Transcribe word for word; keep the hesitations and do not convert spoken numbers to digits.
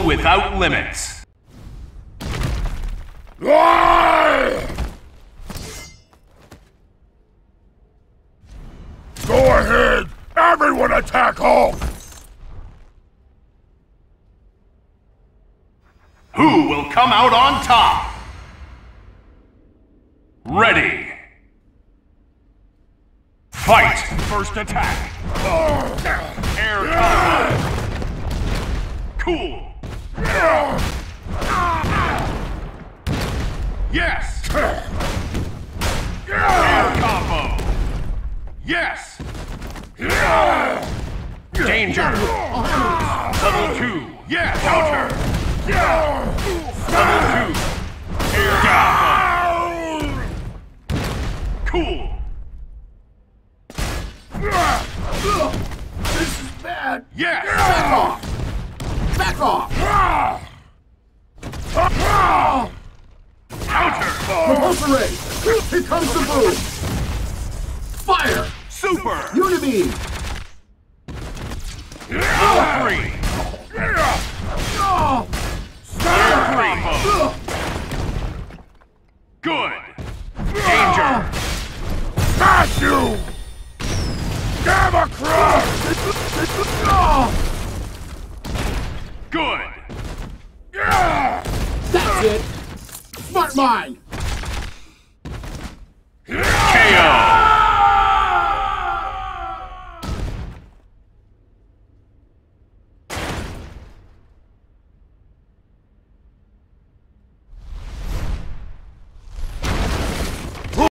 without limits. Go ahead! Everyone attack Hulk! Who will come out on top? Ready! Fight! First attack! Air combo! Cool! Yes! Air combo! Yes! Danger! Level two! Yes! Counter! Level two! Air combo! Cool! This is bad! Yes! Back off! Back off! Counter! Repulsor ray! Here comes the boom! Fire! Super! Unibeam! Level three! Air combo! Good! Danger! Smash you! Gamma Crush! Good! That's it! Smart Mind! K O!